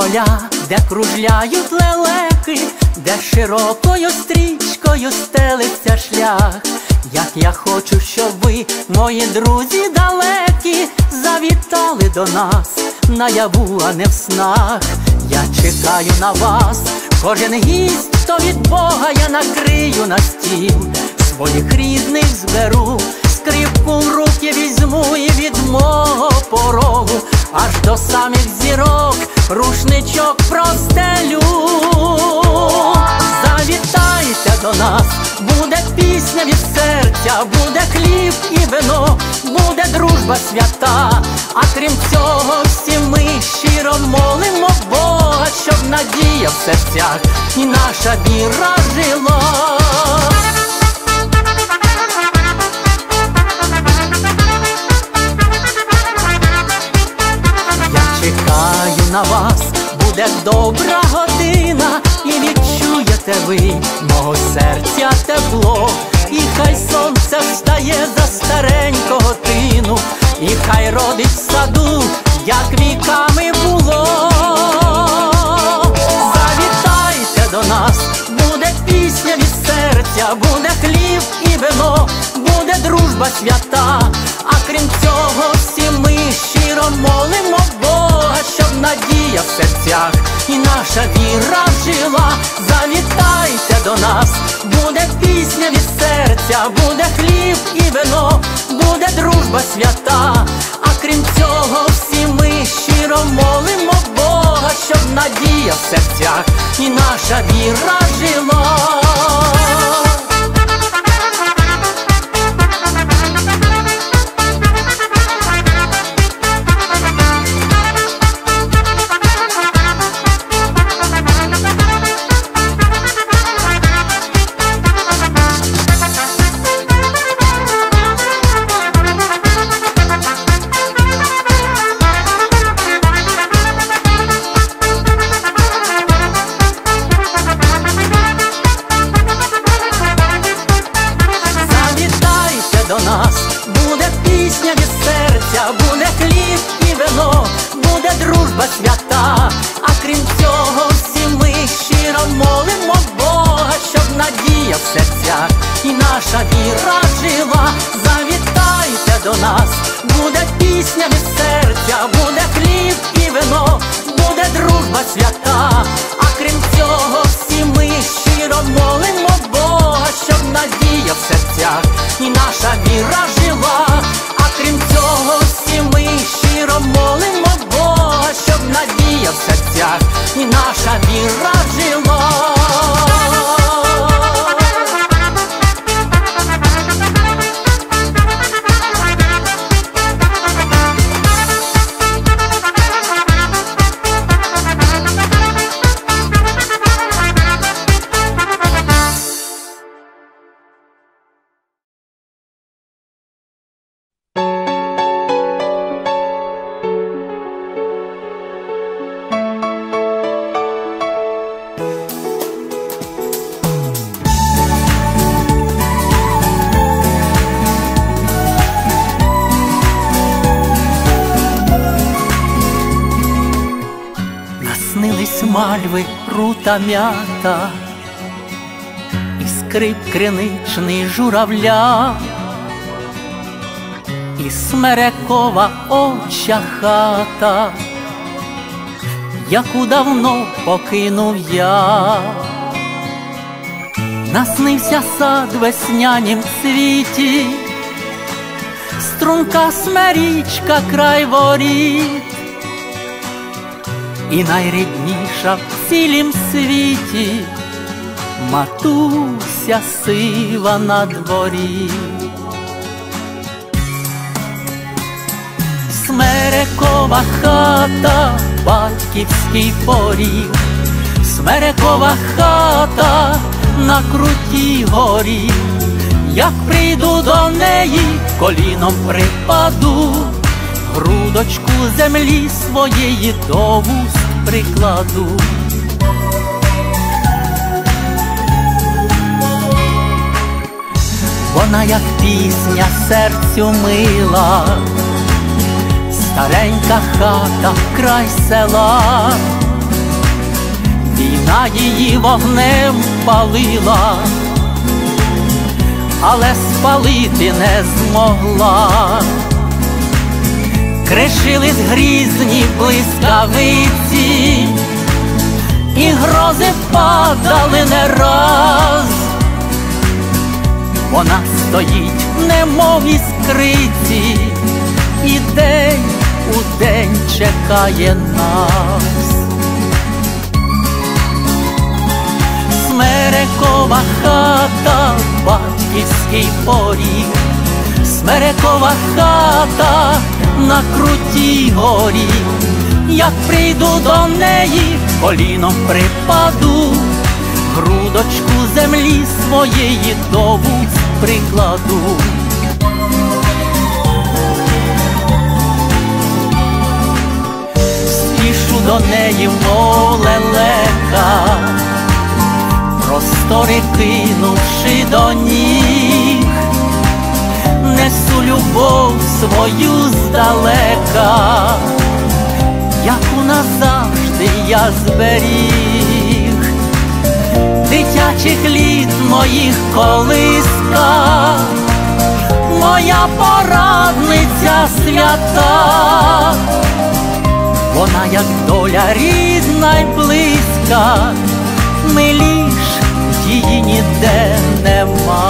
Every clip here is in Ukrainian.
поля, де кружляють лелеки, де широкою стрічкою стелиться шлях. Як я хочу, щоб ви, мої друзі далекі, завітали до нас наяву, а не в снах. Я чекаю на вас, кожен гість, хто від Бога, я накрию на стіл. Своїх рідних зберу, скрипку в руки візьму і від мого порогу аж до самих зірок рушничок простелю. Завітайте до нас, буде пісня від серця, буде хліб і вино, буде дружба свята. А крім цього, всі ми щиро молимо Бога, щоб надія в серцях і наша віра жила. Чекаю на вас, буде добра година, і відчуєте ви мого серця тепло. І хай сонце встає за старенького тину, і хай родить в саду, як віками було. Завітайте до нас, буде пісня від серця, буде хліб і вино, буде дружба свята. А крім цього, всі ми щиро молимо Бога, щоб надія в серцях і наша віра жила. Завітайте до нас, буде пісня від серця, буде хліб і вино, буде дружба свята. А крім цього, всі ми щиро молимо Бога, щоб надія в серцях і наша віра жила. Буде пісня від серця, буде хліб і вино, буде дружба свята. А крім цього, всі ми щиро молимо Бога, щоб надія в серцях і наша віра жила. Завітайте до нас, буде пісня від серця, буде хліб і вино, буде дружба свята. А крім цього, всі ми щиро молимо Бога, щоб надія в серцях і наша віра жила. А крім цього, всі ми щиро молимо Бога, щоб надія в серцях і наша віра жила. Наснились мальви, рута м'ята, і скрип криничний журавля, і смерекова оча хата, яку давно покинув я. Наснився сад в веснянім цвіті, струнка смерічка край воріт, і найрідніша в цілім світі матуся сива на дворі. Смерекова хата, батьківський поріг, смерекова хата на крутій горі. Як прийду до неї, коліном припаду, грудочку землі своєї до вуст прикладу. Вона, як пісня, серцю мила, старенька хата край села, війна її вогнем палила, але спалити не змогла. Кришились грізні блискавиці, і грози падали не раз. Вона стоїть, немов іскриці, і день у день чекає нас. Смерекова хата, батьківський поріг, смерекова хата на крутій горі. Як прийду до неї, коліном припаду, грудочку землі своєї до вуст прикладу. Спішу до неї, мов лелека, простори кинувши до ніг, несу любов свою здалека, яку назавжди я зберіг. Дитячих літ моїх колиска, моя порадниця свята. Вона, як доля рідна й близька, миліш її ніде нема.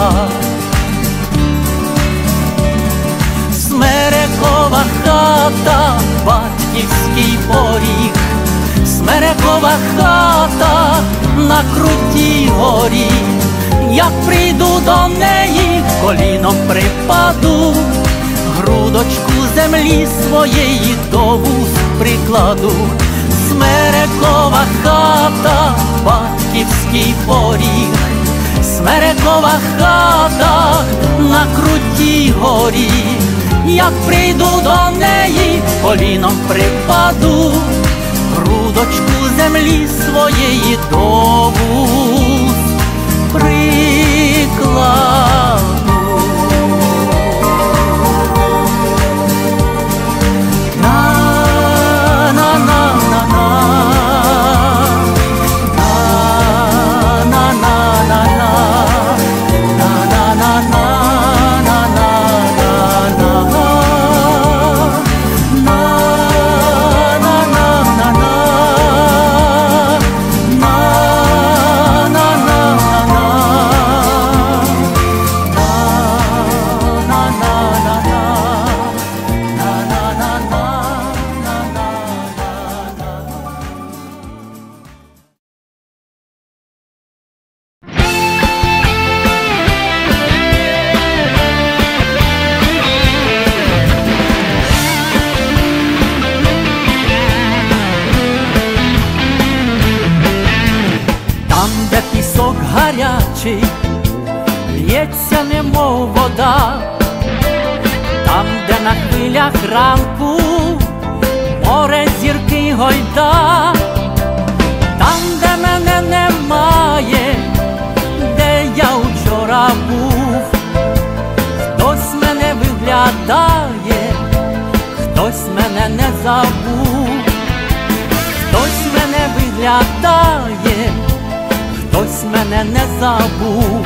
Смерекова хата, батьківський поріг, смерекова хата на крутій горі. Як прийду до неї, коліном припаду, грудочку землі своєї до вуст прикладу. Смерекова хата, батьківський поріг, смерекова хата на крутій горі. Як прийду до неї, коліном припаду, грудочку землі своєї до вуст прикладу. Лється, немов вода, там, де на хвилях ранку море зірки гойда. Там, де мене немає, де я вчора був, хтось мене виглядає, хтось мене не забув, хтось мене виглядає, хтось мене не забув.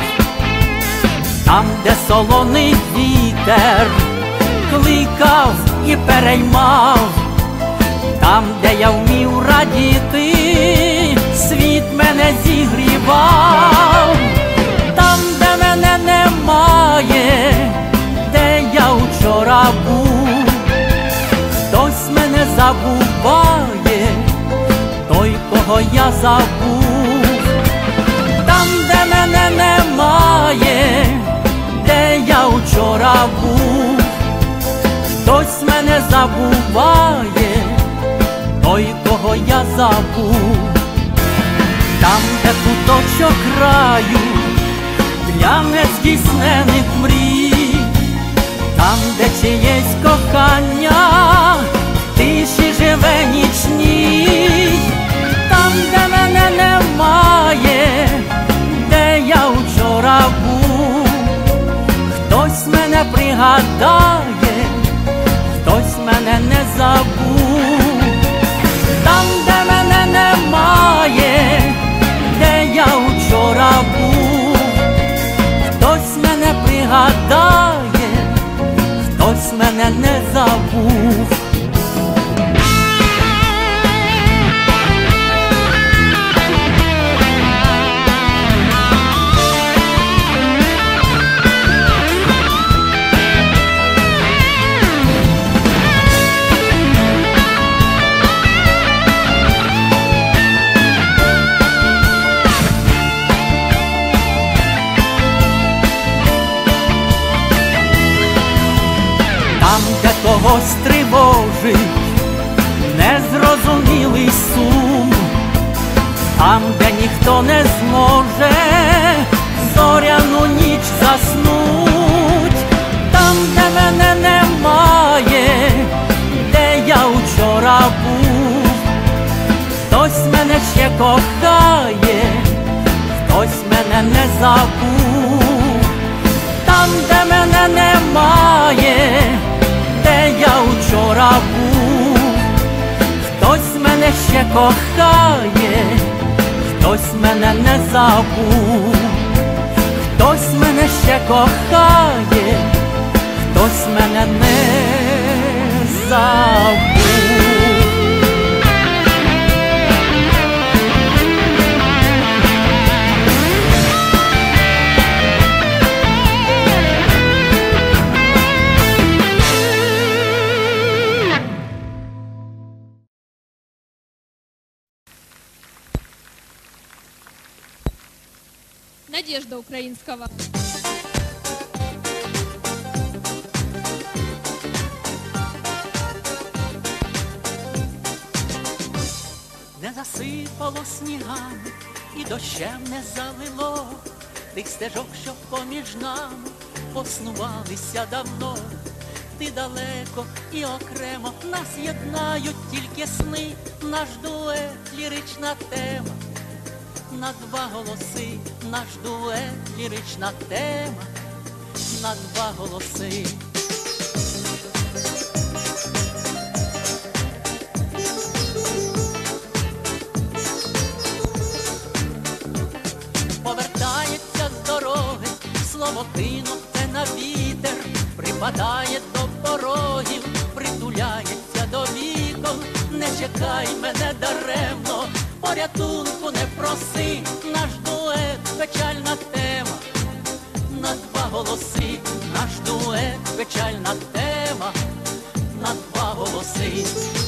Там, де солоний вітер кликав і переймав, там, де я вмів радіти, світ мене зігрівав. Там, де мене немає, де я вчора був, хтось мене забуває, той, кого я забув. Там, де мене немає, де я вчора був, хтось мене забуває, той, кого я забув. Там, де куточок краю для нездійснених мрій, там, де чиєсь кохання в тиші живе нічній. Там, де мене немає, де я вчора був, хтось мене пригадає, хтось мене не забув. Там, де мене немає, мене не забув. Когось тривожить незрозумілий сум, там, де ніхто не зможе зоряну ніч заснуть, там, де мене немає, де я вчора був. Хтось мене ще кохає, хтось мене не забув, там, де мене немає, де я вчора був. Хтось мене ще кохає, хтось мене не забув, хтось мене ще кохає, хтось мене не забув. Надежда Украинского. Не засипало снігами і дощем не залило тих стежок, що поміж нами поснувалися давно. Ти далеко і окремо, нас єднають тільки сни, наш дует, лірична тема. На два голоси, наш дует, лірична тема, на два голоси. Повертається з дороги, слово кинуте на вітер, припадає до порогів, притуляється до вікон. Не чекай мене даремно, порятунку не проси, наш дует, печальна тема, на два голоси, наш дует, печальна тема, на два голоси.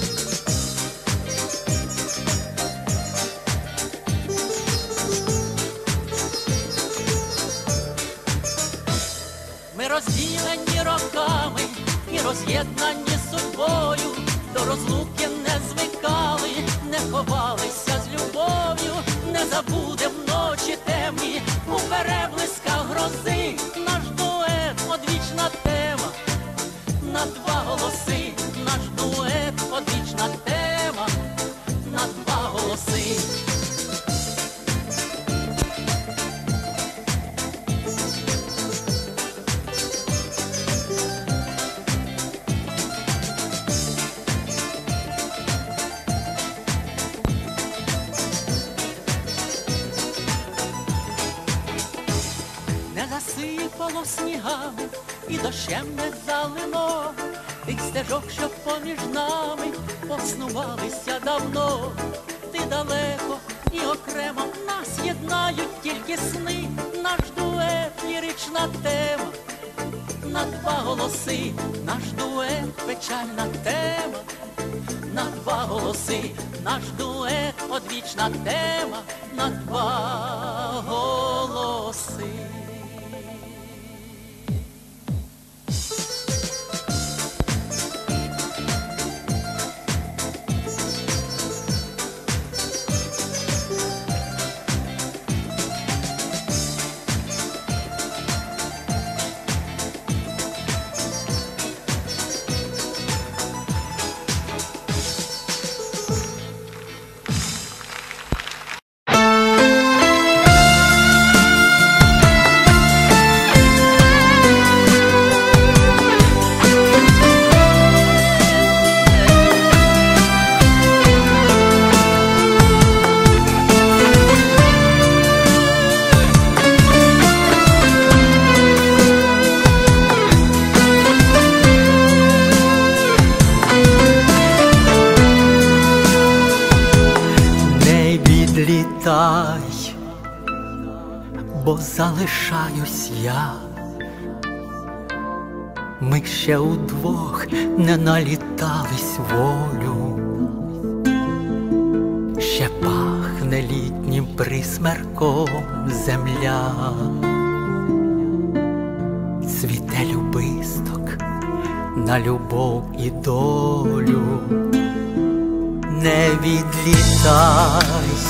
Ми розділені роками і роз'єднані судьбою, до розлуки не звикали, не ховалися з любов'ю, не забудем ночі темні у переблисках грози. Наш дует, одвічна тема, на два голоси, наш дует, одвічна тема, на два голоси. Засипало снігами і дощем не залило тих стежок, що поміж нами поснувалися давно. Ти далеко і окремо, нас єднають тільки сни, наш дует, лірична тема, на два голоси, наш дует, печальна тема, на два голоси, наш дует, одвічна тема, на два голоси. бо залишаюсь я. Ми ще удвох не налітались волю, ще пахне літнім присмерком земля. Цвіте любисток на любов і долю. Не відлітай,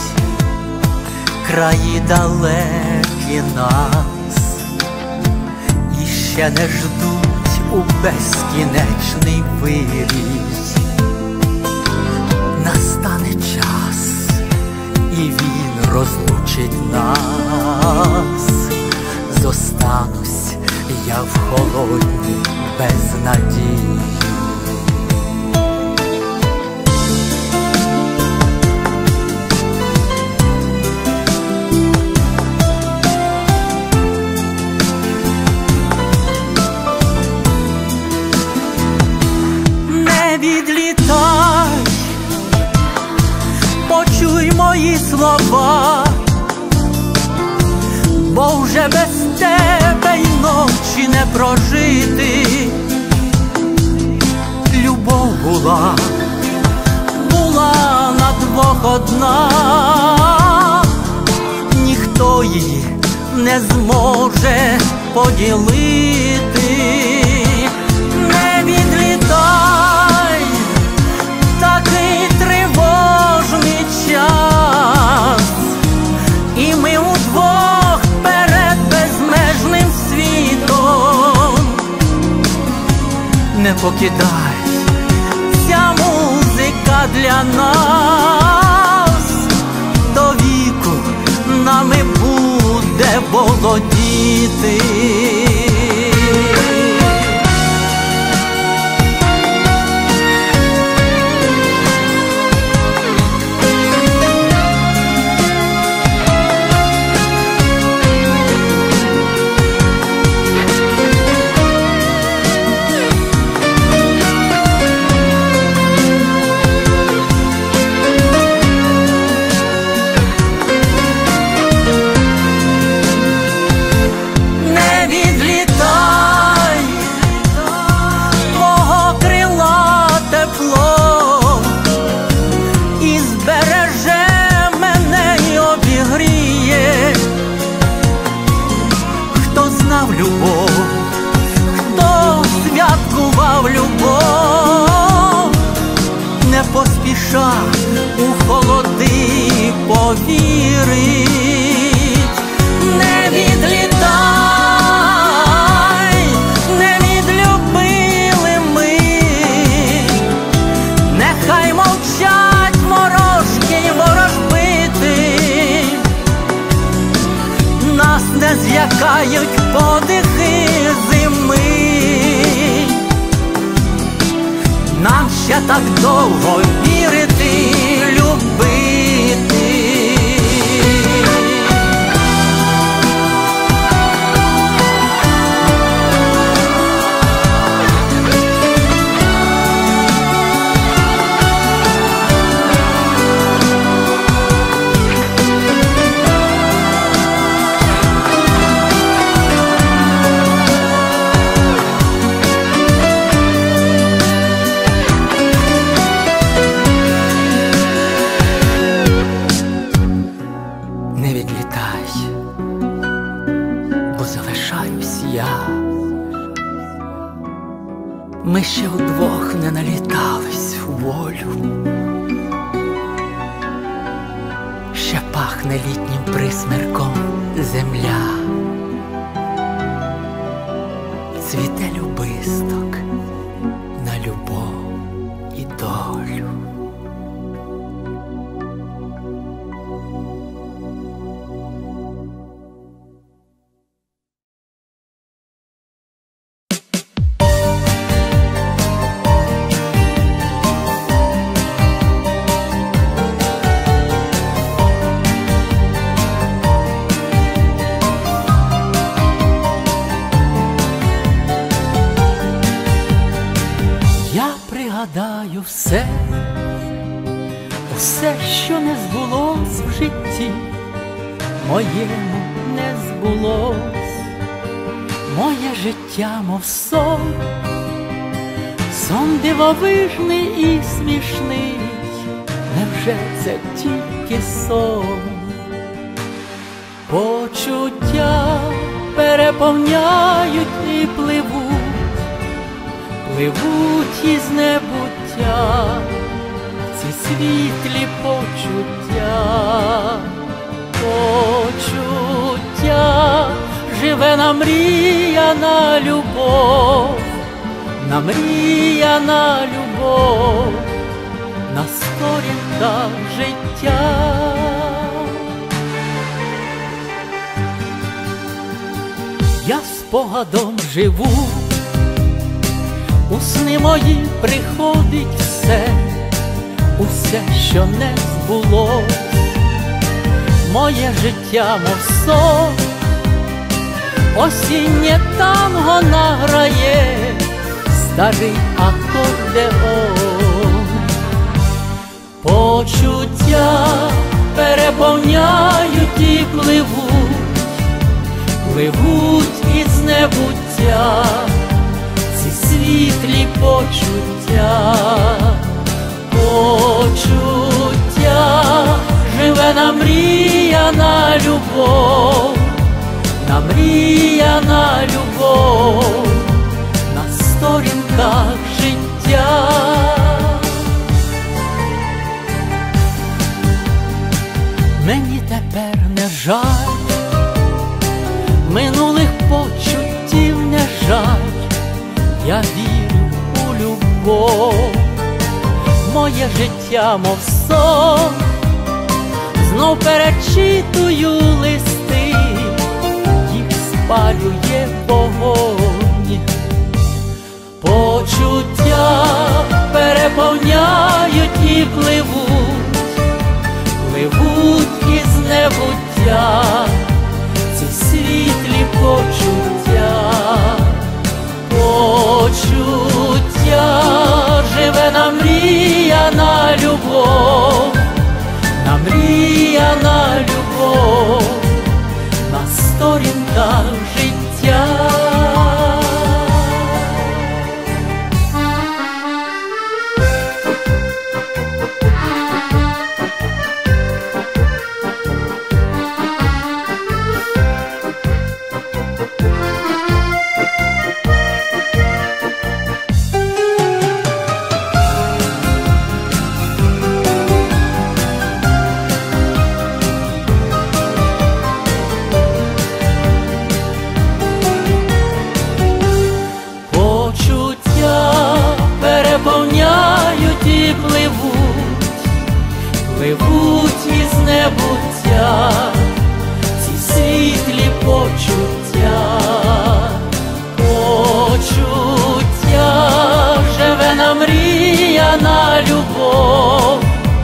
краї далекі нас іще не ждуть у безкінечний вирій. Настане час, і він розлучить нас. Зостанусь я в холодній безнадії. Не відлітай, почуй мої слова, бо вже без тебе й ночі не прожити. Любов була на двох одна, ніхто її не зможе поділити. Не відлітай, такий тривожний час, і ми удвох перед безмежним світом. Не покидай, ця музика для нас до віку нами буде володіти. Любов, хто святкував любов, не поспіша у холоди повірить. Не відлітай, не відлюбили ми, нехай мовчать морожки й ворожбити. Нас не злякають подихи зими, нам ще так довго вірити, любити. Ми ще удвох не налітались в волю, ще пахне літнім присмерком земля. Цвіте любисток на любов і долю. Пригадаю все, усе, що не збулось в житті моєму не збулось. Моє життя, мов сон, сон дивовижний і смішний, невже це тільки сон? Почуття переповняють і пливуть, пливуть із небуття, ці світлі почуття. Почуття, живе намріяна любов, намріяна любов на сторінках життя. Я спогадом живу, у сни мої приходить все, усе, що не збулось. Моє життя, мов сон, осіннє танго награє старий акордеон. Почуття переповняють і пливуть, пливуть із небуття, ці світлі почуття. Почуття, живе намріяна любов, намріяна любов на сторінках життя. Мені тепер не жаль, минулих почуттів не жаль, я вірю у любов. Моє життя, мов сон, знов перечитую листи, їх спалює вогонь. Почуття переповняють і пливуть, пливуть із небуття, ці світлі почуття. Почуття, живе намріяна любов, намріяна любов на сторінках життя. Пливуть із небуття, ці світлі почуття. Почуття, живе намріяна любов,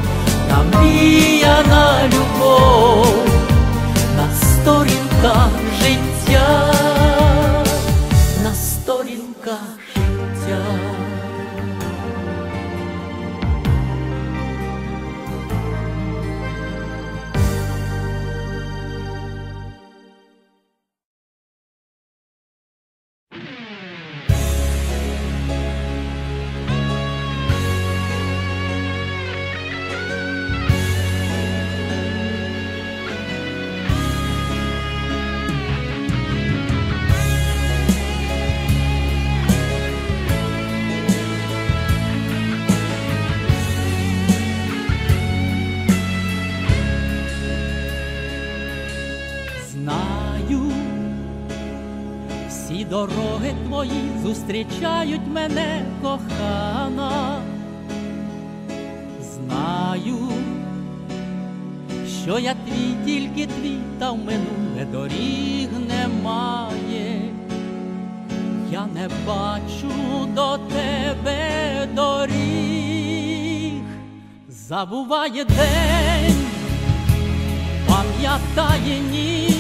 намріяна любов на сторінках життя, на сторінках життя. Всі дороги твої зустрічають мене, кохана. Знаю, що я твій, тільки твій, та в минуле доріг немає. Я не бачу до тебе доріг. Забуває день, пам'ятає ніч.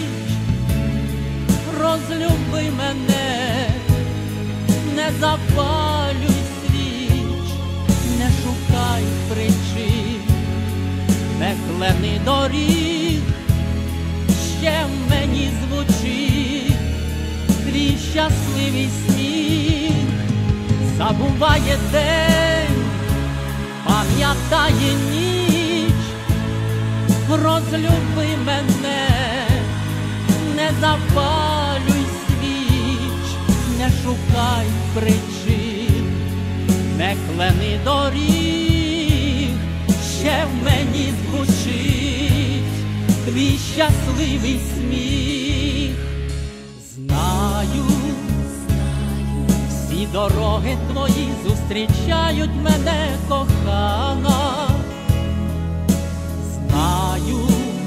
Розлюби мене, не запалюй свіч, не шукай причин, пеклений доріг, ще в мені звучить твій щасливий сміх. Забуває день, пам'ятає ніч. Розлюби мене, не запалюй свіч, не шукай причин, не клени доріг, ще в мені звучить твій щасливий сміх. Знаю, всі дороги твої зустрічають мене, кохана. Знаю,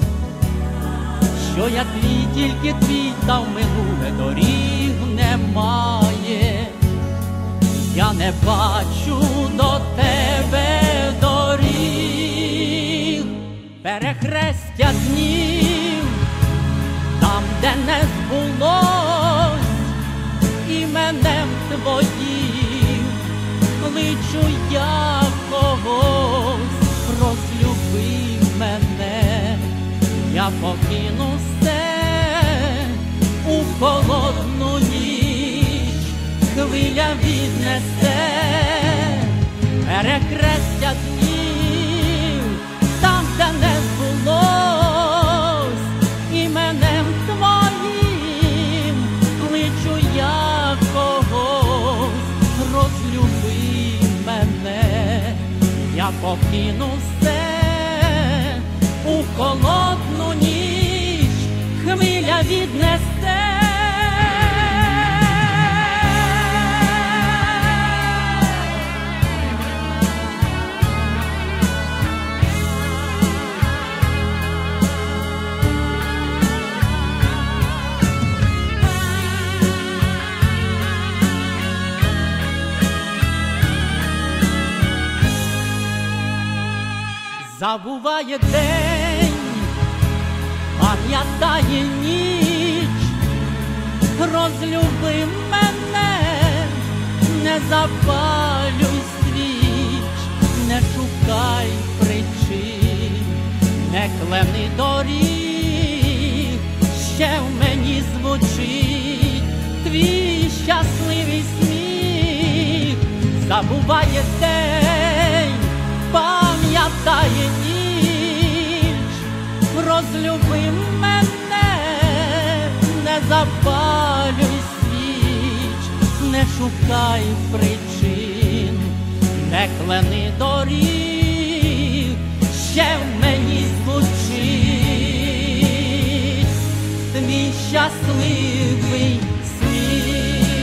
що я твій, тільки твій, та в минуле доріг немає. Я не бачу до тебе доріг, перехрестя днів, там, де не збулось іменем твоїм, кличу я когось, розлюби мене, я покину все у холодну ніч, хвиля віднесе перехрестя днів, там, де не збулось іменем твоїм, кличу я когось, розлюби мене, я покину все у холодну ніч, хвиля віднесе. Забуває день, пам'ятає ніч. Розлюби мене, не запалюй свіч, не шукай причин, не клени доріг, ще в мені звучить твій щасливий сміх. Забуває день, пам'ятає ніч. Розлюби мене, не запалюй свіч, не шукай причин, не клени доріг, ще в мені звучить твій щасливий сміх.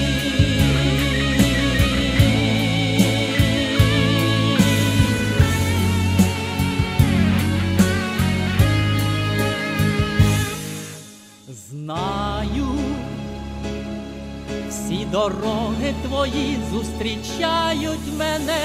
Знаю, всі дороги твої зустрічають мене.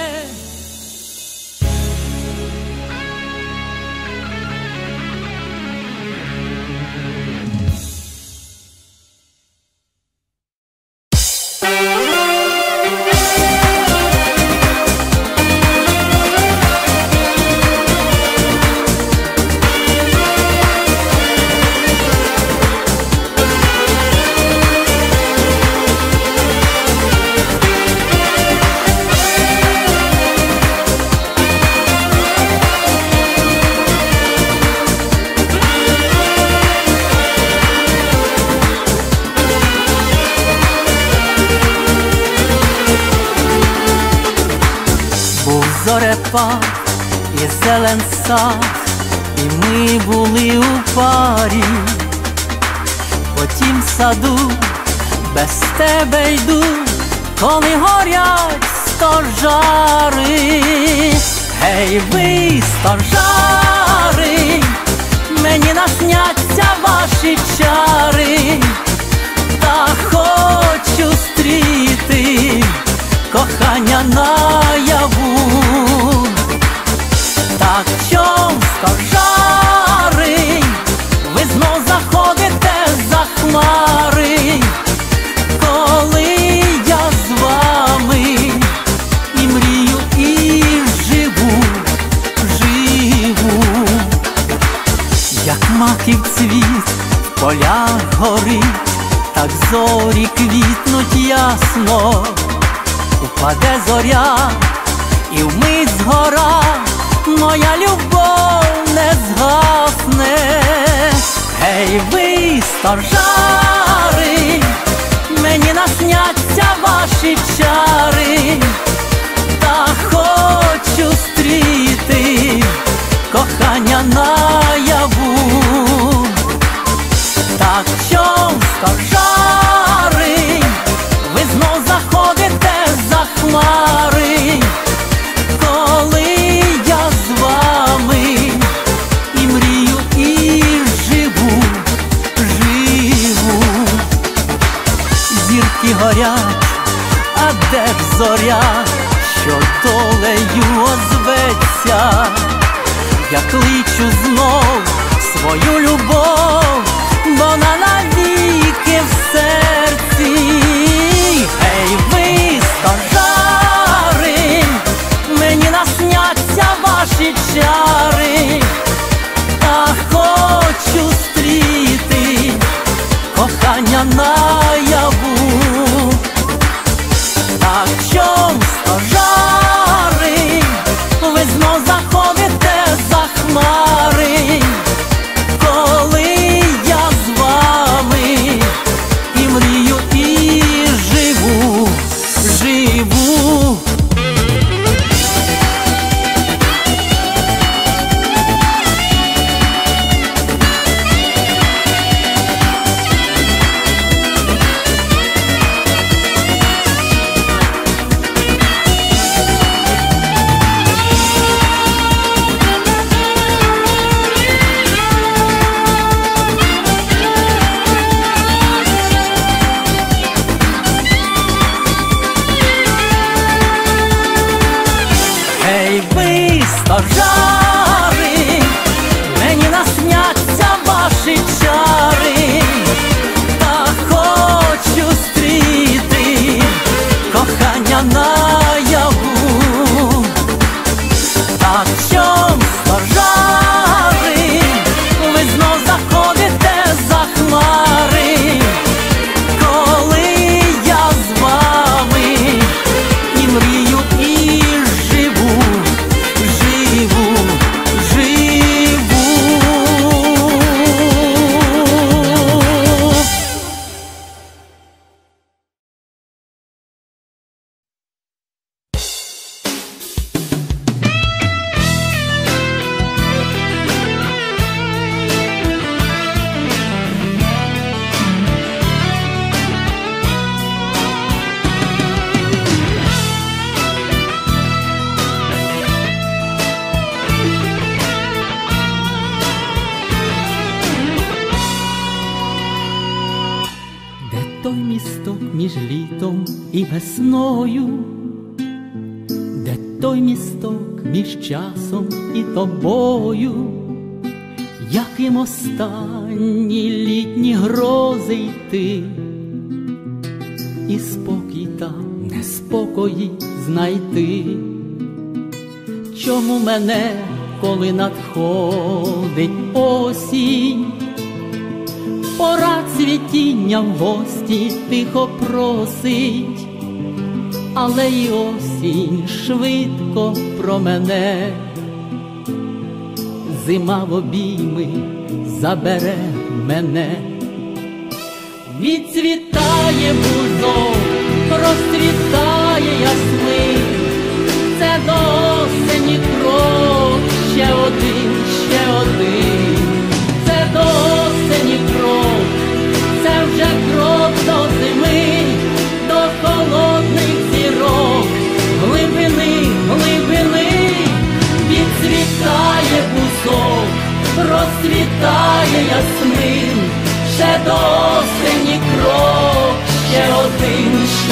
Зорепад і зелен сад, і ми були у парі. По тім саду без тебе йду, коли горять стожари. Гей, ви, стожари, мені насняться ваші чари, та хочу стріти кохання наяву. Так чом, стожари, ви знов заходите за хмари, коли я з вами і мрію, і живу, як маків цвіт в упаде зоря, і вмить згора моя любов не згасне. Гей, ви, стожари, мені насняться ваші чари, та хочу стріти кохання наяву. Так чом, стожари, ви знов заходите за хмари, коли я з вами і мрію, і живу. Зірки горять, а де б зоря, що долею озветься? Я кличу знов свою любов, бо вона навіки в серці. Ей, ви, стожари, мені насняться ваші чари, та хочу стріти кохання наяву. Так чом, стожари, ви знов заходите за хмари, коли я з вами і мрію, і живу. Ей, ви, стожари, мені насняться ваші чари, та хочу стріти кохання наяву. Так чом, стожари, ви знов заходите за хмари, коли я з вами і мрію, і живу. Той місток між літом і весною, де той місток між часом і тобою, яким останні літні грози йти, і спокій там, неспокої знайти. Чому мене, коли надходить осінь, пора цвітіння в гості тихо просить, але й осінь швидко промене, зима в обійми забере мене. Відцвітає бузок, розцвітає ясмин, це до осені крок, ще один, це до осені крок, це вже крок до зими, до холодних зірок, глибини, відцвітає бузок, розцвітає ясмин, ще до осені крок, ще один,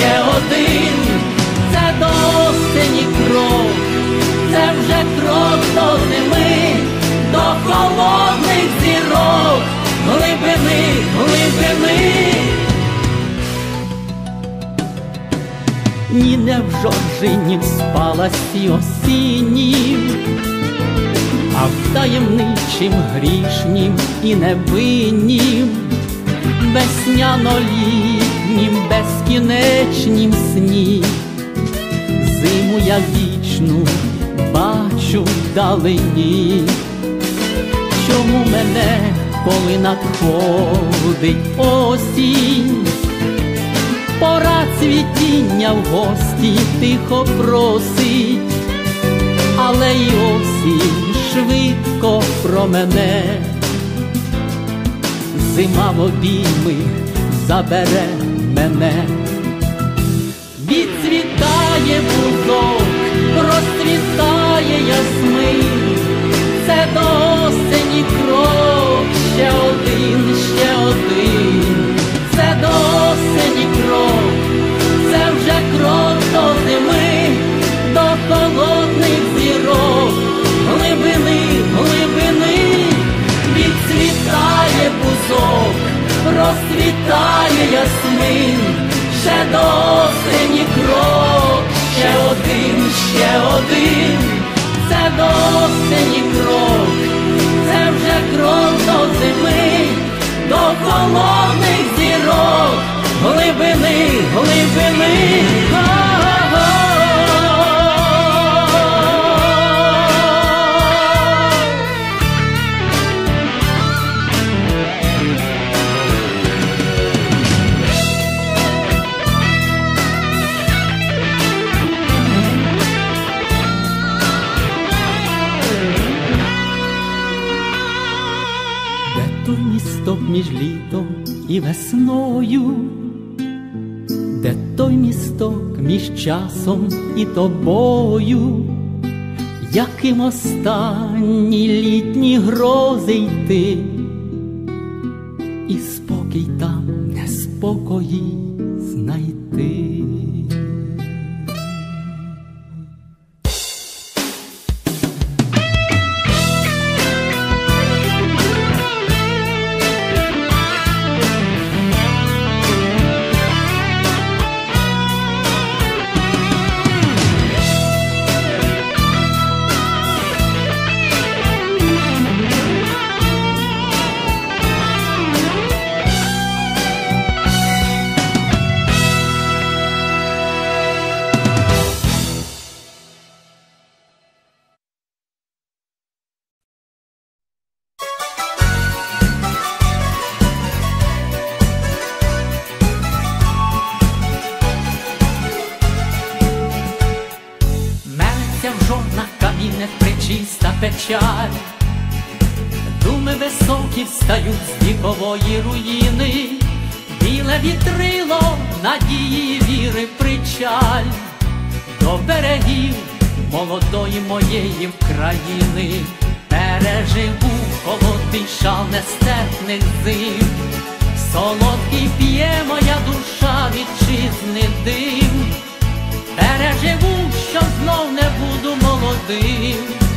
це до осені крок, це вже крок до зими, до холодних зірок, глибини. Ні, не в Жоржині спаласі осіннім, а в таємничім, грішнім і невиннім, весняно-літнім, безкінечнім сні. я вічну бачу вдалині. Чому мене, коли надходить осінь, пора цвітіння в гості тихо просить, але й осінь швидко промене, зима в обійми забере мене. Відцвітає бузок, розцвітає ясмин, це до осені крок, ще один, це до осені крок, це вже крок до зими, до холодних зірок, глибини, відцвітає бузок, розцвітає ясмин, ще до осені крок, ще один, це до осені крок, це вже крок до зими, до холодних зірок, глибини, той місток між літом і весною, де той місток між часом і тобою, яким останні літні грози йти, і спокій там неспокої знайти. В жорнах камінних пречиста печаль, думи високі встають з вікової руїни, біле вітрило надії, віри, причаль до берегів молодої моєї країни. Переживу холодний шал нестерпних зим, солодкий п'є моя душа вітчизни дим. Переживу, що знов не буду молодим,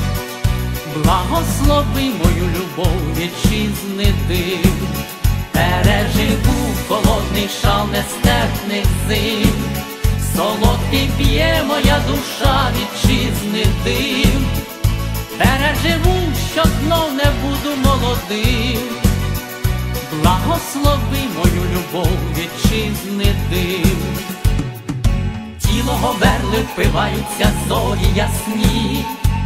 благослови мою любов, вітчизни дим. Переживу холодний шал нестерпних зим, солодкий п'є моя душа вітчизни дим. Переживу, що знов не буду молодим, благослови мою любов, вітчизни дим. Тіло говерли впиваються зорі ясні,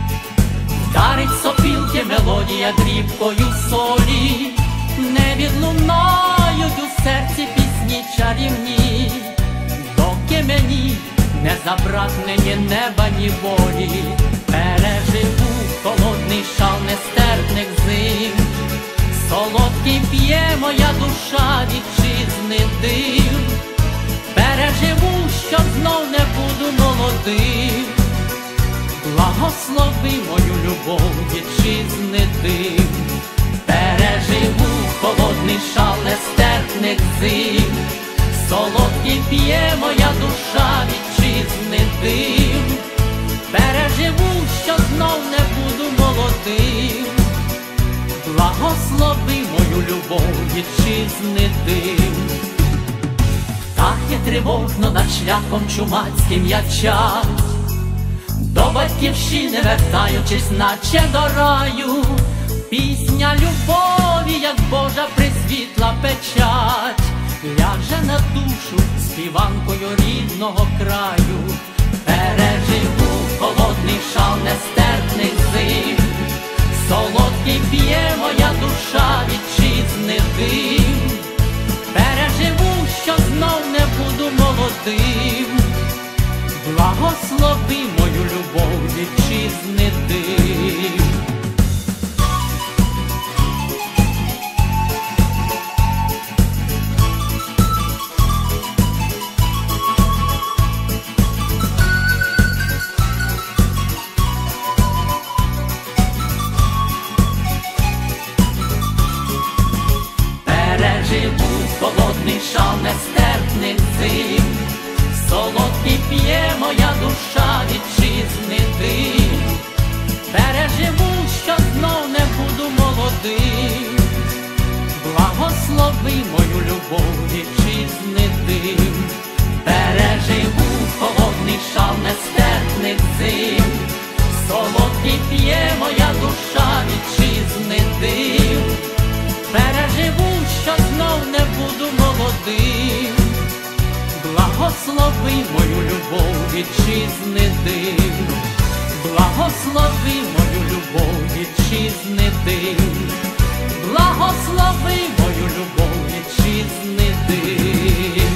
вдарить сопілки мелодія дрібкою солі, не відлунають у серці пісні чарівні, доки мені не забракне ні неба, ні волі. Переживу холодний шал нестерпних зим, солодкий п'є моя душа вітчизни дим. Переживу, що знов не буду молодим, благослови мою любов, вітчизни дим. Переживу холодний шал нестерпних зим, солодкий п'є моя душа вітчизни дим. Переживу, що знов не буду молодим, благослови мою любов, вітчизни дим. Птахи тривожно над шляхом чумацьким ячать, до батьківщини вертаючись, наче до раю. Пісня любові, як Божа присвітла печать, ляже на душу співанкою рідного краю. Переживу солодкий п'є моя душа вітчизни дим. Переживу, що знов не буду молодим. Благослови мою любов, вітчизни дим. Переживу холодний шал нестерпних зим. Солодкий п'є моя душа вітчизни дим. Переживу, що знов не буду молодим. Благослови мою любов, вітчизни дим. Переживу холодний шал нестерпних зим. Солодкий п'є моя душа вітчизни дим. Переживу, що знов не буду молодим. Благослови мою любов, вітчизни дим. Благослови мою любов, вітчизни дим. Благослови мою любов, вітчизни дим.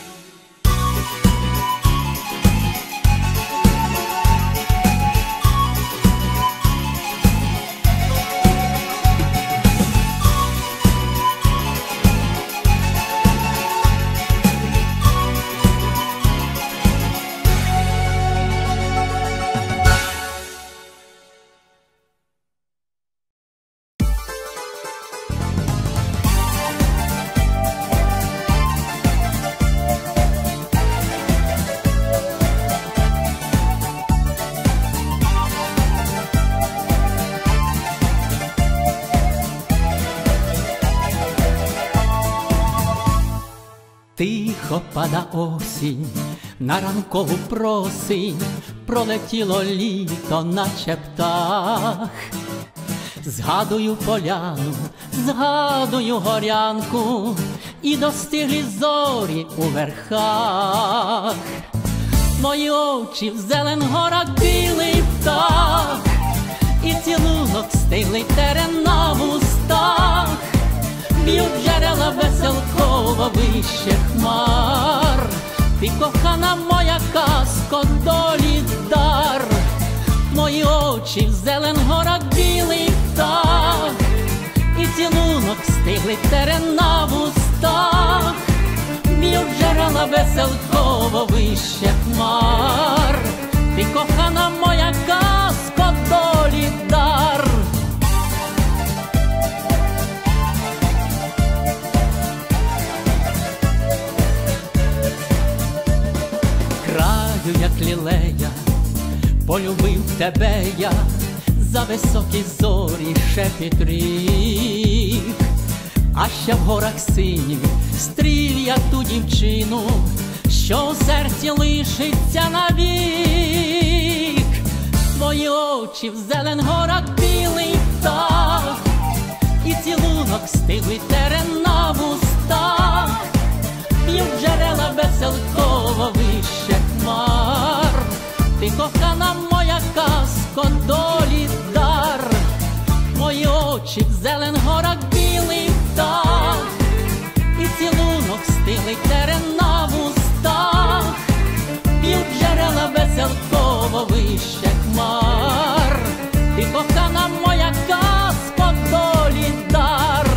Тихо пада осінь, на ранкову просінь, пролетіло літо, наче птах. Згадую поляну, згадую горянку, і достиглі зорі у верхах. Мої очі в зелен горах білий птах, і цілунок стиглий терен на вустах. Б'ють джерела веселково вище хмар. Ти, кохана моя, казко, долі дар. Мої очі в зелен горах білий птах, і цілунок стиглий терен на вустах. Б'ють джерела веселково вище хмар. Ти, кохана моя, казко, долі дар. Краю, як лілея, полюбив тебе я, за високі зорі шепіт рік. А ще в горах синіх стрів я ту дівчину, що в серці лишиться навік. Твої очі в зелен горах білий птах, і цілунок стиглий терен на вустах. Б'ють джерела веселково вище хмар. Ти, кохана моя, казко, долі дар. Мої очі в зелен горах білий птах, і цілунок стиглий терен на вустах. Б'ють джерела веселково вище хмар. Ти, кохана моя, казко, долі дар.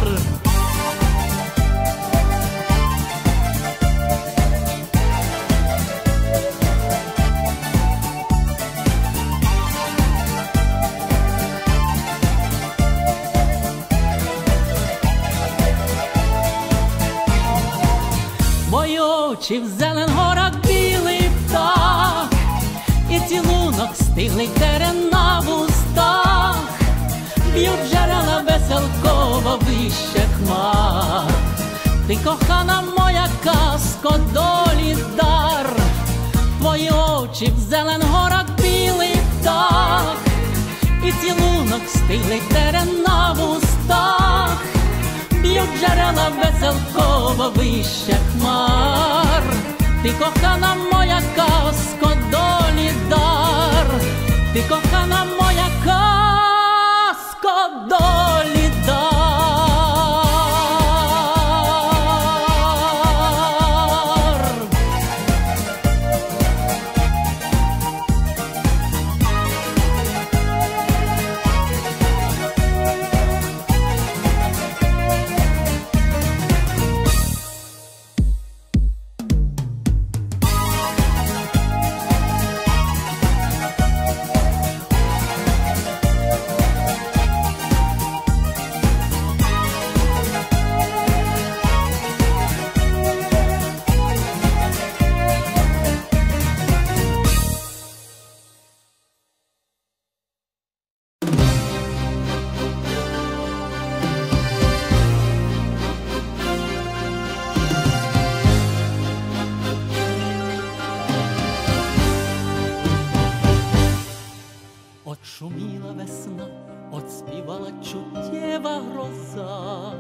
Мої очі в зелен горах білий птах, і цілунок стиглий терен на вустах. Б'ють джерела веселково вище хмар. Ти, кохана моя, казко, долі дар. Твої очі в зелен горах білий птах, і цілунок стиглий терен на вустах. Б'ють джерела веселково вище хмар. Ти, кохана моя, казко, долі дар. Ти, кохана моя, казко, Шуміла весна, отспівала чуттєва гроза.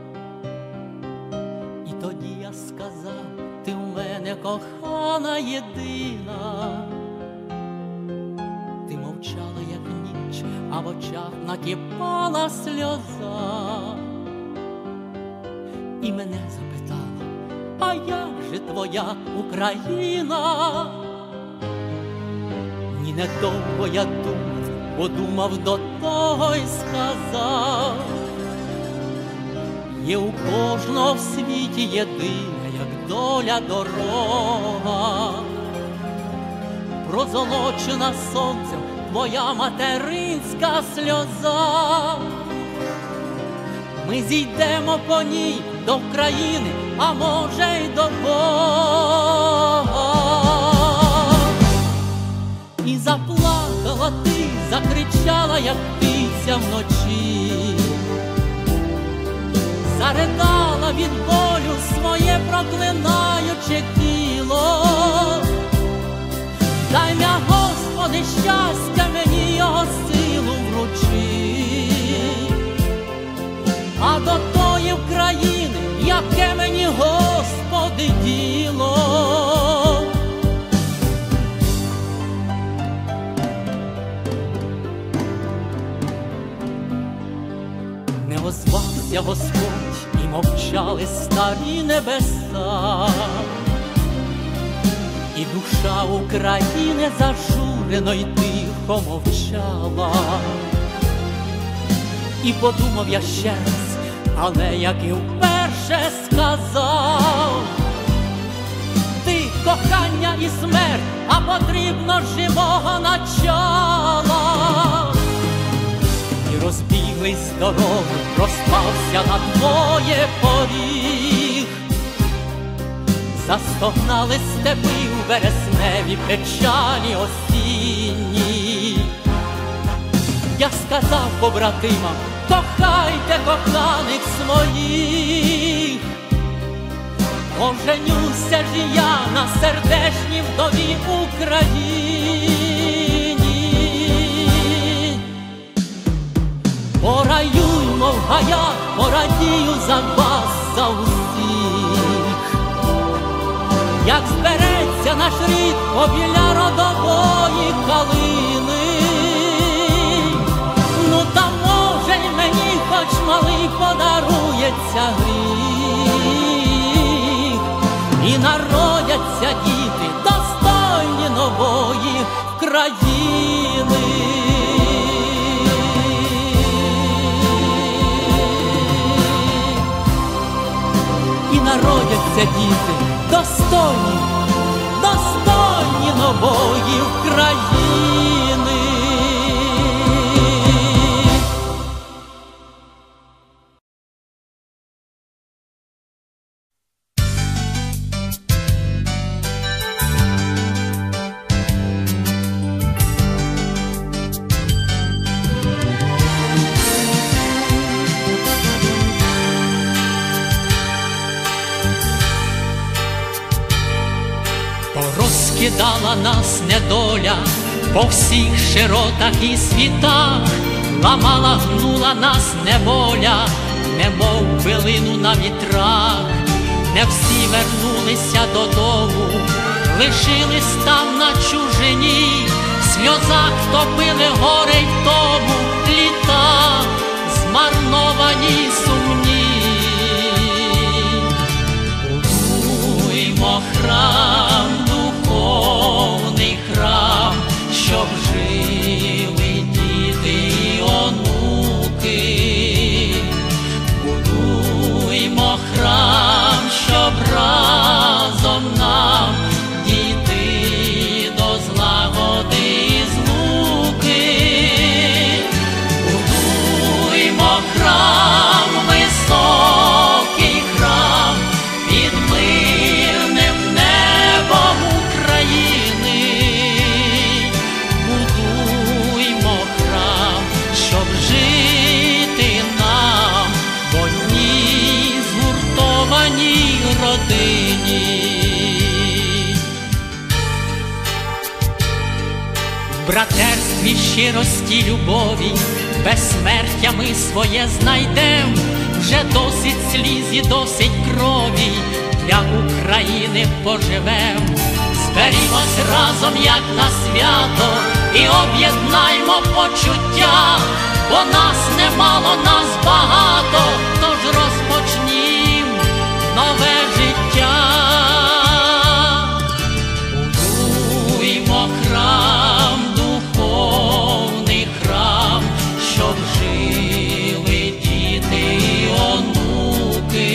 І тоді я сказав: ти в мене кохана єдина. Ти мовчала, як ніч, а в очах накипала сльоза. І мене запитала: а як же твоя Україна? Ні, недовго я думав, подумав до того й сказав: є у кожного в світі єдина, як доля дорога. Прозолочена сонцем твоя материнська сльоза. Ми зійдемо по ній до країни, а може й до Бога. І заплакала ти, закричала, як птиця вночі, заридала від болю своє проклинаюче тіло. Дай м'я, Господи, щастя, мені його силу вручи, а до тої України, яке мені, Господи, діло. Не озвався Господь, і мовчали старі небеса, і душа України зажурено й тихо мовчала. І подумав я ще раз, але як і вперше сказав: ти кохання і смерть, а потрібно живого начала. І розбіглись дороги, розпався на твоє поріг, застогнали степи у вересневі печалі осінні. Я сказав побратимам: кохайте коханих своїх, оженюся ж я на сердечній вдові Україні. Пораюймо в гаях, порадію за вас, за усіх. Як збереться наш рід побіля родової калини, ну та може й мені хоч малий подарується гріх, і народяться діти достойні нової країни. І народяться діти достойні, достойні нової України. Розкидала нас недоля по всіх широтах і світах, ламала, гнула нас неволя, немов пилину на вітрах. Не всі вернулися додому, лишились там на чужині, в сльозах топили горе й тому літа, змарновані сумні. Будуймо храм, духовний храм, щоб жили діти й онуки. Будуймо храм, щоб разом нам дійти до злагоди і злуки. В братерстві, щирості, любові безсмертя ми своє знайдем. Вже досить сліз і досить крові, для України поживем. Зберімось разом, як на свято, і об'єднаймо почуття, бо нас немало, нас багато, тож розпочнім нове життя. Будуймо храм, духовний храм, щоб жили діти й онуки.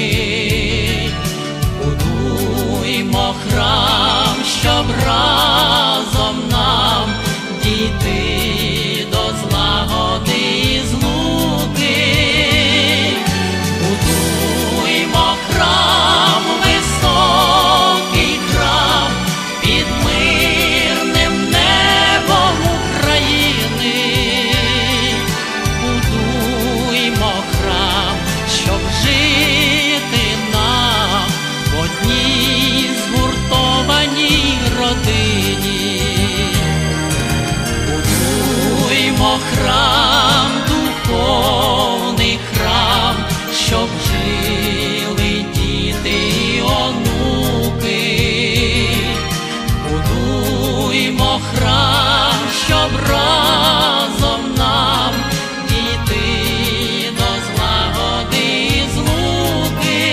Будуймо храм, щоб разом нам дійти до злагоди і злуки. Будуймо храм, високий храм, під мирним небом України. Будуймо храм, щоб жити нам в одній згуртованій родині. Будуймо храм, духовний храм, щоб жили діти й онуки. Будуймо храм, щоб разом нам дійти до злагоди і злуки.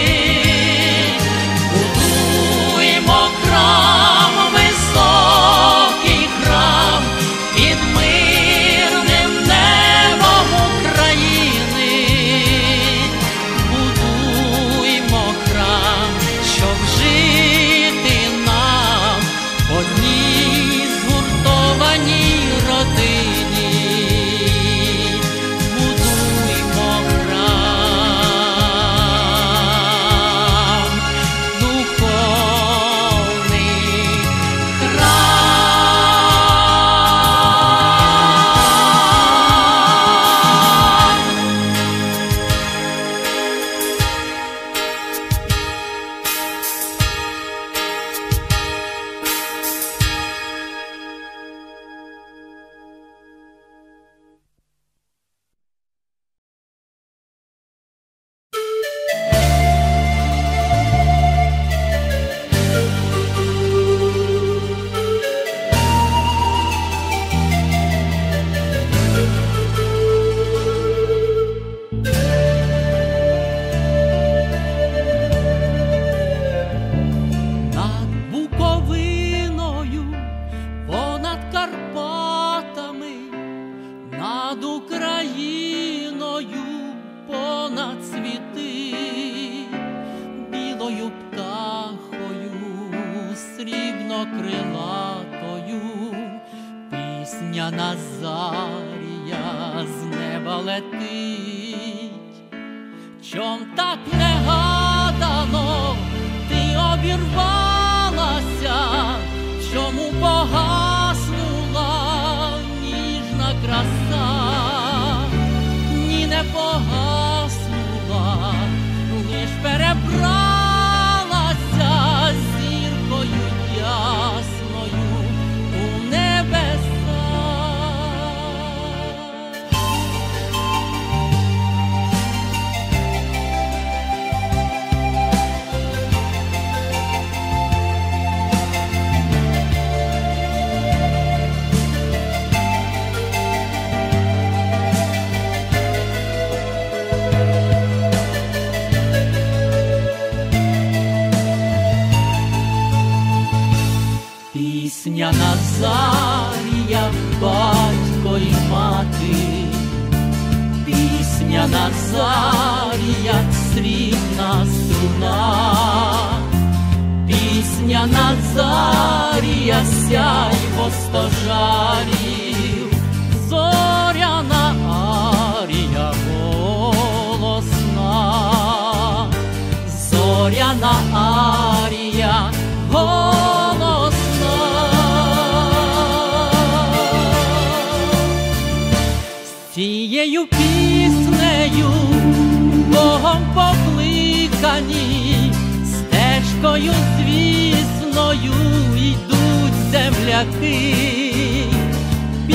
Будуймо храм, високий храм, під мирним небом України. Будуймо храм, щоб жити нам в одній згуртованій родині. Будуймо храм, духовний храм. Над Буковиною, понад Карпатами, над Україною, понад світи, білою птахою, срібно-крилатою, пісня Назарія з неба летить. Чом так негадано ти обірвалася, чому погаснула ніжна краса? Ні, не погаснула, лиш перебралася зіркою ясною у небеса. Пісня Назарія, батько й мати, пісня Назарія, срібна струна, пісня Назарія, сяйво стожарів, зоряна арія голосна, зоряна арія голосна. Цією піснею Богом покликані, стежкою звісною йдуть земляки.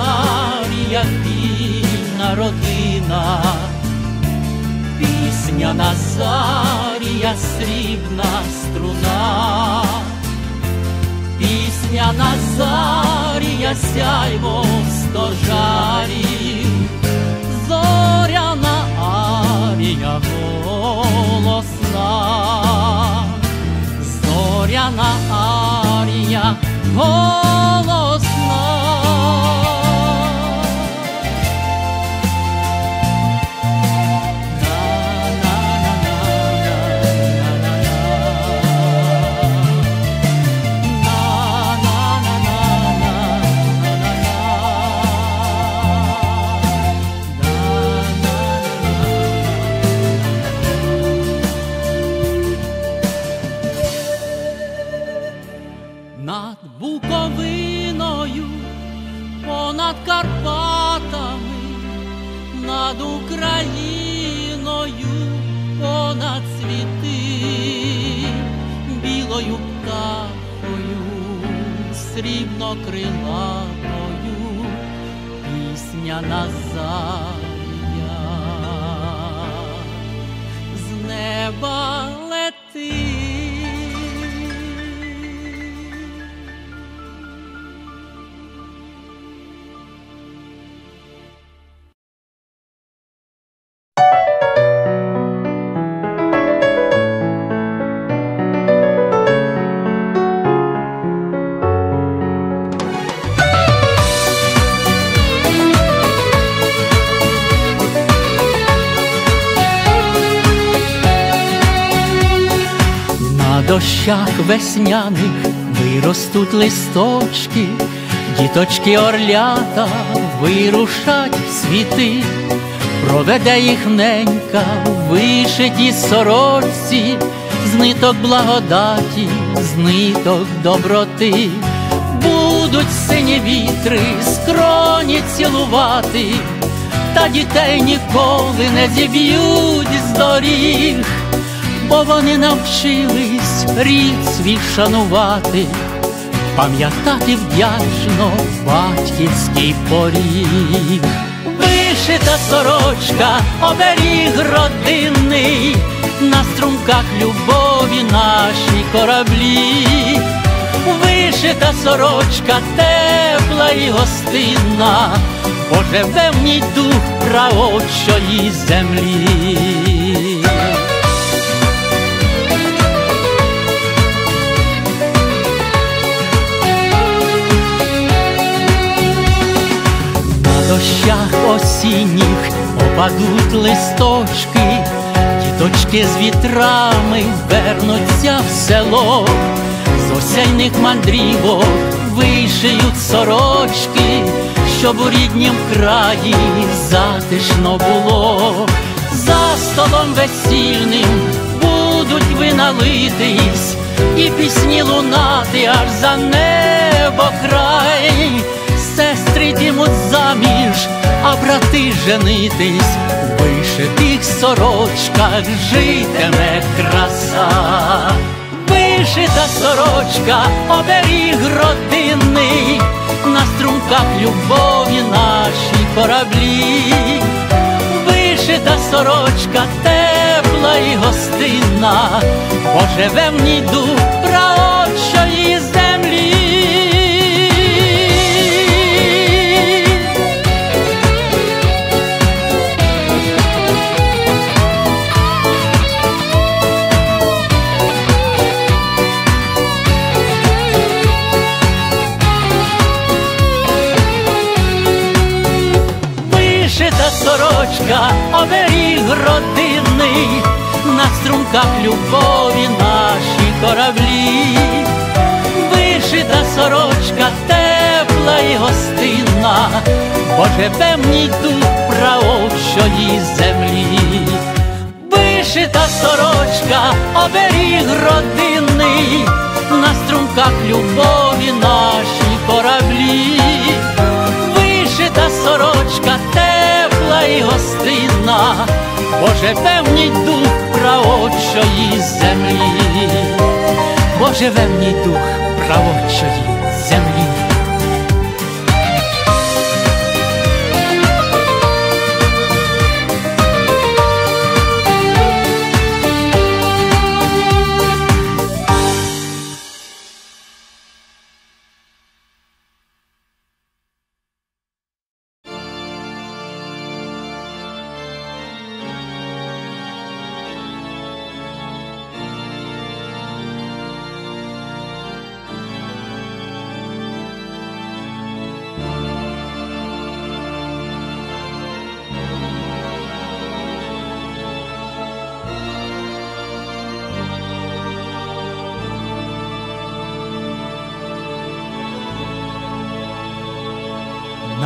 Назарія, вільна родина, пісня Назарія, срібна струна, пісня Назарія, сяйво стожарів, зоряна арія голосна, зоряна арія голосна. Над Буковиною, понад Карпатами, над Україною, понад світи, білою птахою, срібнокрилатою, пісня Назарія з неба летить. На дощах весняних виростуть листочки, діточки орлята вирушать в світи, проведе їх ненька в вишитій сорочці, з ниток благодаті, з ниток доброти. Будуть сині вітри скроні цілувати, та дітей ніколи не зіб'ють з доріг, бо вони навчились рід свій шанувати, пам'ятати вдячно батьківський поріг. Вишита сорочка, оберіг родинний, на струмках любові наші кораблі. Вишита сорочка, тепла і гостинна, бо живе в ній дух праотчої землі. На дощах осінніх опадуть листочки, діточки з вітрами вернуться в село, з осяйних мандрівок вишиють сорочки, щоб у ріднім краї затишно було. За столом весільним будуть вина литись, і пісні лунати аж за небо край. Сестри йтимуть заміж, а брати женитись, у вишитих сорочках житиме краса. Вишита сорочка, оберіг родинний, на струмках любові наші кораблі. Вишита сорочка, тепла і гостинна, бо живе в ній дух праотчої землі. Вишита сорочка, оберіг родинний, на струмках любові наші кораблі. Вишита сорочка, тепла і гостинна, бо живе в ній дух праотчої землі. Вишита сорочка, оберіг родинний, на струмках любові наші кораблі. Вишита сорочка, тепла і гостинна, бо живе в ній дух праотчої землі, бо живе в ній дух праотчої землі.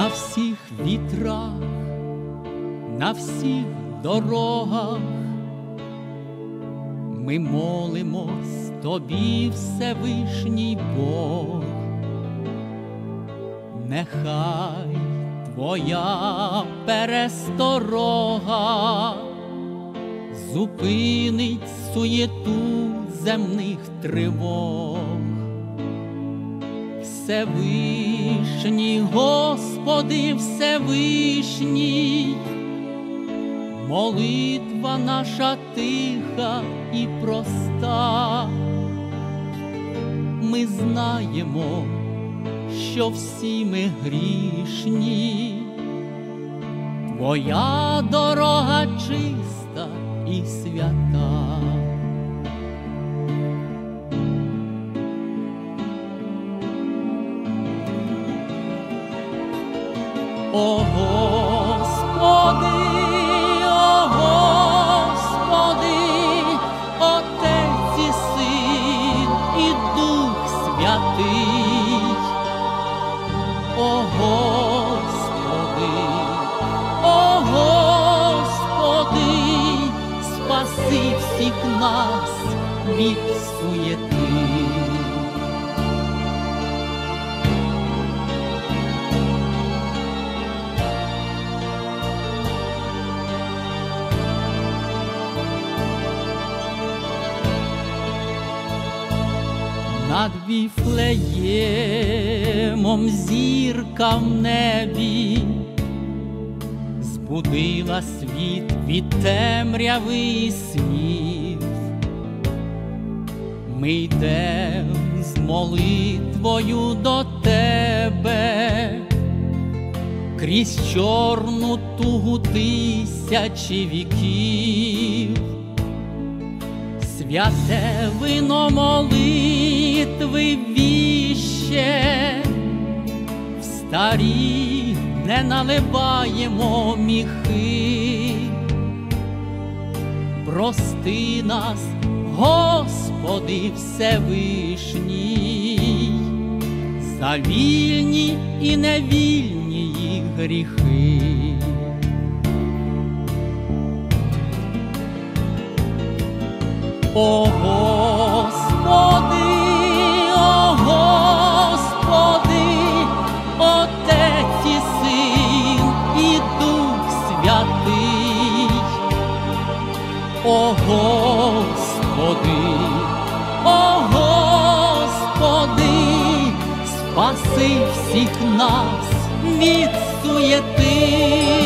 всіх вітрах, на всіх дорогах ми молимось Тобі, Всевишній Бог. Нехай Твоя пересторога зупинить суєту земних тривог. Всевишній, Господи Всевишній, молитва наша тиха і проста. Ми знаємо, що всі ми грішні, Твоя дорога чиста і свята. О Господи, Отець і Син і Дух Святий. О Господи, спаси всіх нас від суєти. Над Віфлеємом зірка в небі збудила світ від темряви і снів. Ми йдем з молитвою до Тебе крізь чорну тугу тисячі віків. Святе вино молитви віще, в старі не наливаємо міхи. Прости нас, Господи Всевишній, за вільні і невільні гріхи. О Господи, Отець і Син і Дух Святий. О Господи, спаси всіх нас від суєти.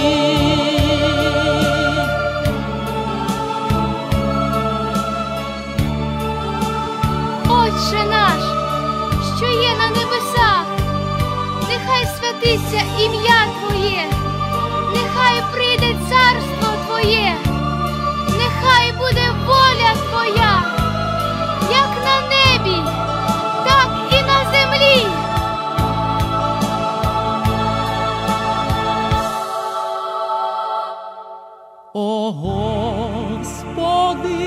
Отче наш, що є на небесах, нехай святиться ім'я Твоє, нехай прийде царство Твоє, нехай буде воля Твоя, як на небі, так і на землі. О Господи,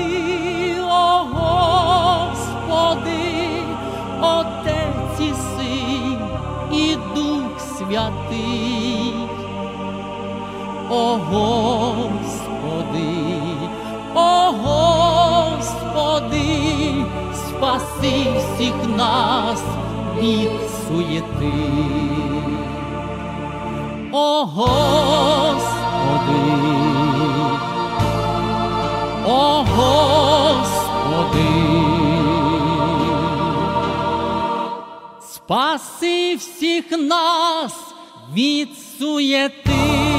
Отець і Син і Дух Святий. О Господи, спаси всіх нас від суєти. О Господи, спаси всіх нас від суєти.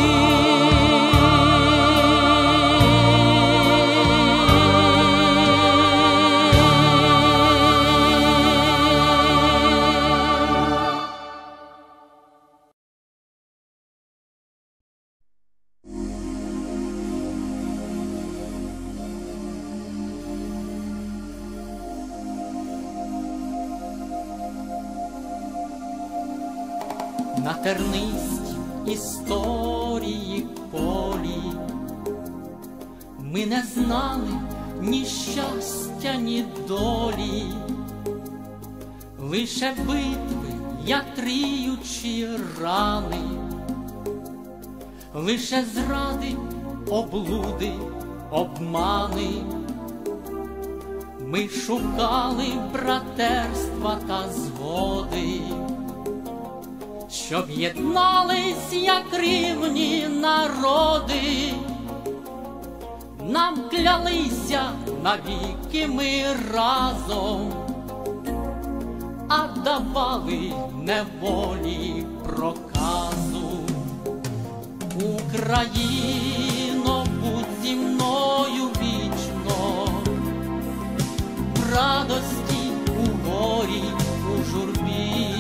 На тернистій історії полі ми не знали ні щастя, ні долі, лише битви, ятріючі рани, лише зради, облуди, обмани. Ми шукали братерства та згоди, щоб єднались, як рівні народи. Нам клялися навіки ми разом, а давали неволі проказу. Україно, будь зі мною вічно, в радості, у горі, у журбі.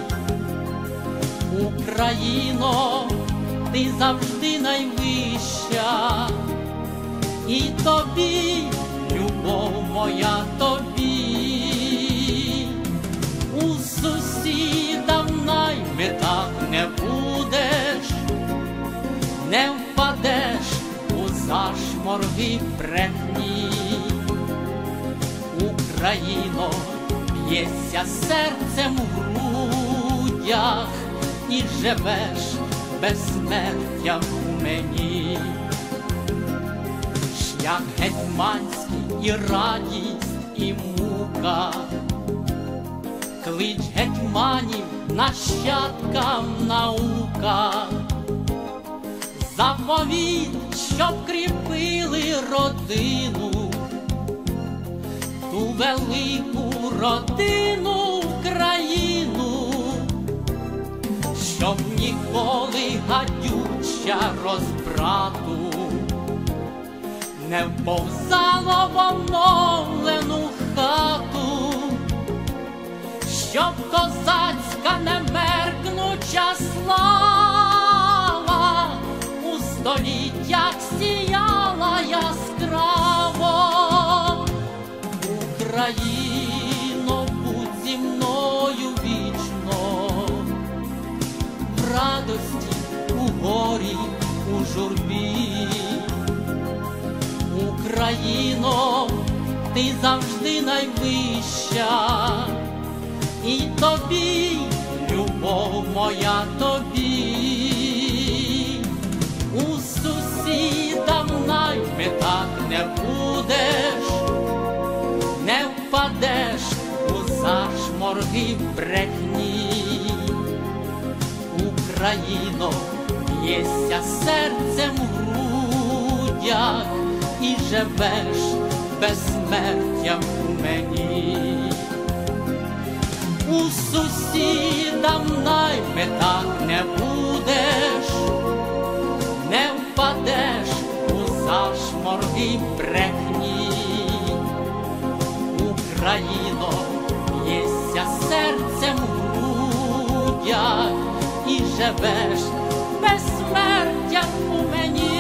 Україно, ти завжди найвища, і тобі, любов моя, тобі. У сусіда в наймитах не будеш, не впадеш у зашморги брехні. Україно, б'ється серцем в грудях і живеш безсмертям у мені. Шлях гетьманський і радість, і мука, клич гетьманів нащадкам наука. Заповіт, щоб кріпили родину, ту велику родину Україну, щоб ніколи гадюча розбрату не вповзало в оновлену хату, щоб козацька немеркнуча слава у століттях сіяла яскраво. Україно, будь зі мною вічно, в радості, у горі, у журбі. Україно, ти завжди найвища, і тобі, любов моя, тобі. У сусіда в наймитах не будеш, не впадеш у зашморги брехні. Україно, б'ється серцем в грудях і живеш безсмертям у мені. У сусіда в наймитах не будеш, не впадеш у зашморги брехні. Україно, б'ється серцем в грудях і живеш безсмертям у мені.